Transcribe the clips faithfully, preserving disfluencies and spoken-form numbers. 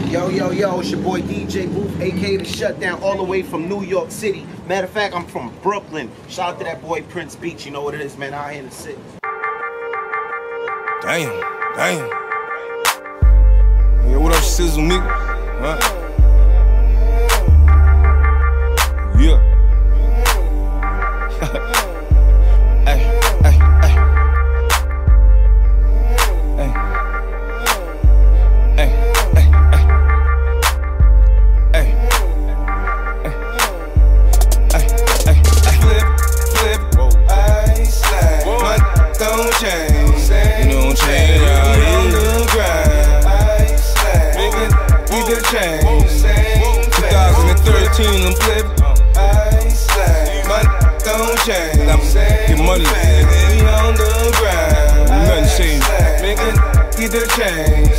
Yo, yo, yo, it's your boy D J Booth, aka The Shutdown, all the way from New York City. Matter of fact, I'm from Brooklyn. Shout out to that boy Prince Beach. You know what it is, man, out here in the city. Damn, damn. Yeah, what up, Sizzle me? Huh? Yeah. Hey, hey, hey. Hey. Hey, hey, hey. Hey. Hey, hey, hey. Flip, flip, I slide. My don't change. You don't change out here. On the grind. I slide. Nigga, we the change. twenty thirteen, I'm flipping. I slide. My don't change. I'm getting money. We on the grind. Nothing changed. Nigga, we the change.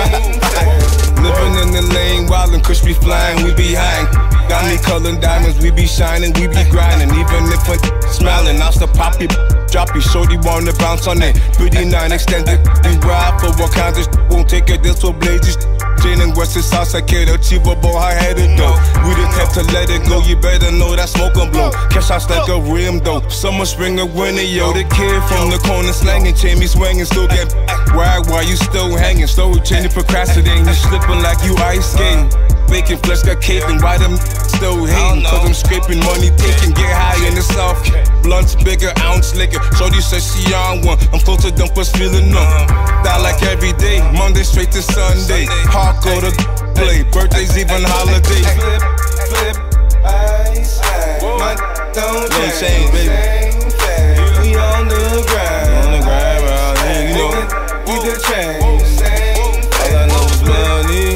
Living in the lane, wildin', kush be flying, we be high. Got me coloring diamonds, we be shining, we be grinding. Even if I'm smiling, I'll still pop it, drop it. Shorty wanna bounce on it. Pretty nine extended, we ride for what kind of won't take it, this will blaze this. Jane and West is house, I can't achievable, I had it though. We the type to let it go, you better know that smoke gon' blow. Cash outs like a rim though. Summer, spring, or winter, yo. The kid from the corner slanging, chain me swinging, still get wag while you still hanging. Slow changing, procrastinating, you slipping like you ice skating. Making flesh got caving, why them still hating? Cause I'm scraping money, taking, get high in the south. Blunts bigger, ounce liquor. Shorty says she on one, I'm close to dumpers feeling numb. Die like every day, Monday straight to Sunday. Hardcore to play, birthdays even holiday. Flip, flip, I slide. My don't change, baby. We on the grind. On the grind, around here, you know. We the change. All I know is money.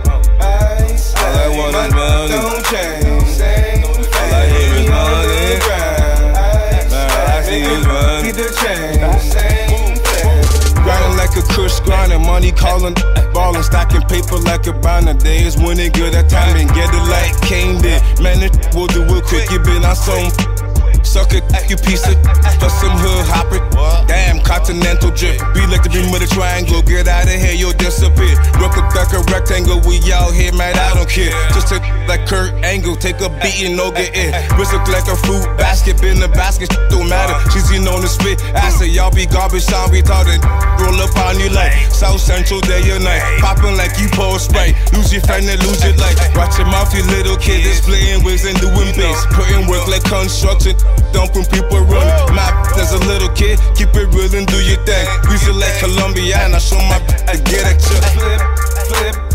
All I want is money. Don't change. All I hear is money. All I see is money. We the change. Grinding like a kush, grinding, money calling, ballin', stacking paper like a binder. Days when it good at time and get it like Kane did. Man, it will do it quick, you been on some. Suck it, you piece it, plus some hood hopper. Damn, continental drip. Be like the beam of the triangle. Get out of here, you'll disappear. Look like a rectangle, we out here, man, I don't care. Just take like Kurt Angle, take a beating, no get in. Wrist look like a fruit basket, been the basket, don't matter. She's in on the spit. I say y'all be garbage, sound retarded. Roll up on you like South Central day or night. Popping like you pour spray. Lose your friend and lose your life. Watch your mouth, you little kid. Displaying wigs and doing bass. Putting work like construction. Dumping people running. My as a little kid, keep it real and do your thing. Greasy like Colombia, and I show my I get at you. Flip, flip.